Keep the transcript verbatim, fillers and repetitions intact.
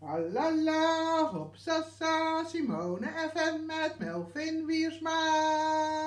Alala, hopsasa, Simone F M met Melvin Wiersma.